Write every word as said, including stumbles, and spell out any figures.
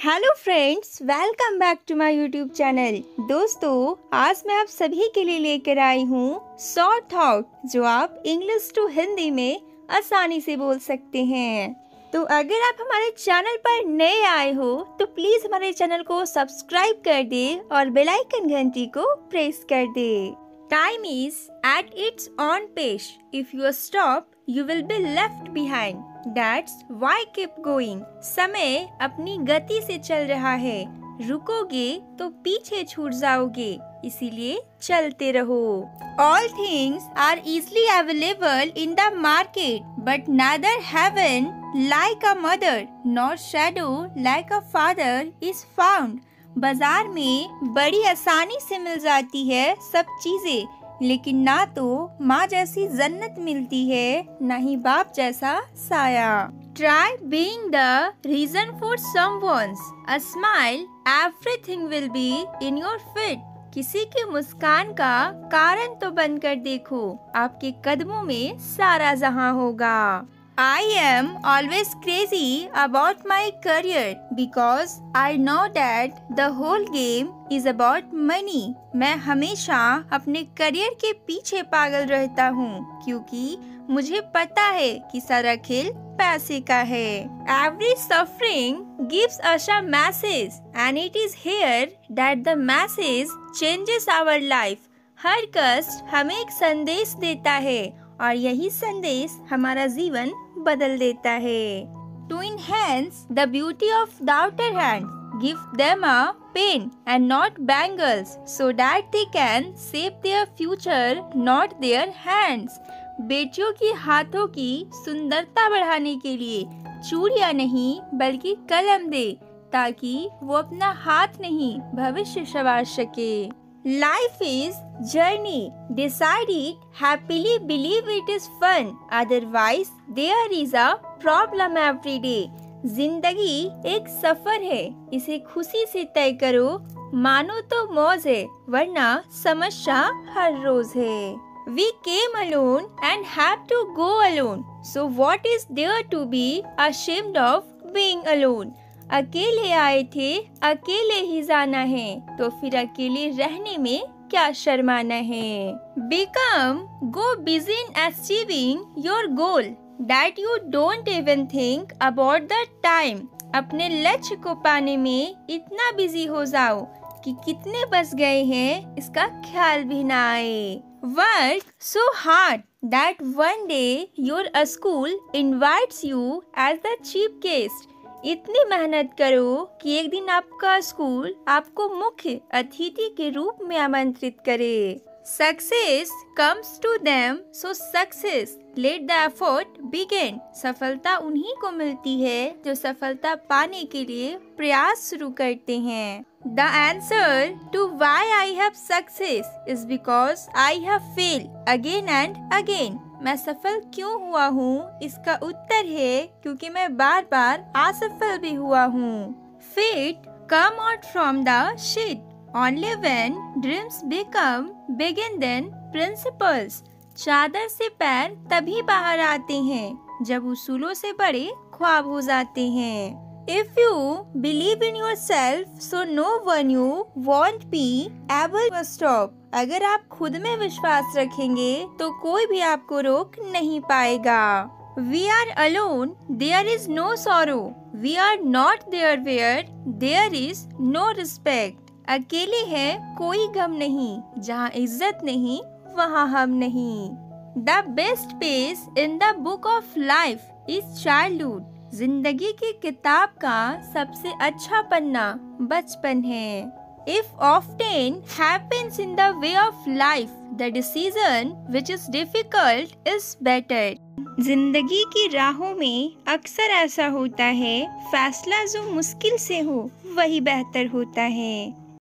Hello friends, welcome back to my YouTube channel. दोस्तों, आज मैं आप सभी के लिए लेकर आई हूँ शॉर्ट थॉट जो आप इंग्लिश टू हिंदी में आसानी से बोल सकते हैं। तो अगर आप हमारे चैनल पर नए आए हो तो प्लीज हमारे चैनल को सब्सक्राइब कर दे और बेल आइकन घंटी को प्रेस कर दे। Time is at its on pace. If you stop you will be left behind. That's why keep going। समय अपनी गति से चल रहा है, रुकोगे तो पीछे छूट जाओगे, इसीलिए चलते रहो। All things are easily available in the market, but neither heaven like a mother nor shadow like a father is found। बाजार में बड़ी आसानी से मिल जाती है सब चीजें, लेकिन ना तो माँ जैसी जन्नत मिलती है, ना ही बाप जैसा साया। Try being the reason for someone's a smile, everything will be in your feet। किसी की मुस्कान का कारण तो बनकर देखो, आपके कदमों में सारा जहां होगा। I am always crazy about my career because I know that the whole game is about money। मैं हमेशा अपने करियर के पीछे पागल रहता हूँ क्योंकि मुझे पता है कि सारा खेल पैसे का है। Every suffering gives us a message and it is here that the message changes our life। हर कष्ट हमें एक संदेश देता है और यही संदेश हमारा जीवन बदल देता है। To enhance the beauty of the outer hand, give them a pen and not bangles, so that they can shape their future, not their hands। बेटियों की हाथों की सुंदरता बढ़ाने के लिए चूड़ियां नहीं बल्कि कलम दे, ताकि वो अपना हाथ नहीं भविष्य संवार सके। Life is journey, decide it happily, believe it is fun, otherwise there is a problem every day। जिंदगी एक सफर है, इसे खुशी से तय करो, मानो तो मौज है, वरना समस्या हर रोज है। We came alone and had to go alone, so what is there to be ashamed of being alone। अकेले आए थे, अकेले ही जाना है, तो फिर अकेले रहने में क्या शर्माना है। Become go busy in achieving your goal that you don't even think about the time। अपने लक्ष्य को पाने में इतना बिजी हो जाओ कि कितने बच गए हैं इसका ख्याल भी ना आए। Work so hard that one day your school invites you as the chief guest। इतनी मेहनत करो कि एक दिन आपका स्कूल आपको मुख्य अतिथि के रूप में आमंत्रित करे। Success comes to them so success let the effort begin. सफलता उन्हीं को मिलती है जो सफलता पाने के लिए प्रयास शुरू करते हैं। The answer to why I have success is because I have failed again and again. मैं सफल क्यों हुआ हूँ, इसका उत्तर है क्योंकि मैं बार बार असफल भी हुआ हूँ। Feet come out from the sheet only when dreams become big and then principles। चादर से पैर तभी बाहर आते हैं जब उसूलों से बड़े ख्वाब हो जाते हैं। If you believe in yourself, so no one you won't be able to stop। अगर आप खुद में विश्वास रखेंगे तो कोई भी आपको रोक नहीं पाएगा। We are alone, there is no sorrow। We are not there where there is no respect। अकेले हैं, कोई गम नहीं, जहाँ इज्जत नहीं वहाँ हम नहीं। The best page in the book of life is childhood। जिंदगी की किताब का सबसे अच्छा पन्ना बचपन है। If often happens in the way of life, the decision which is difficult is better। जिंदगी की राहों में अक्सर ऐसा होता है, फैसला जो मुश्किल से हो वही बेहतर होता है।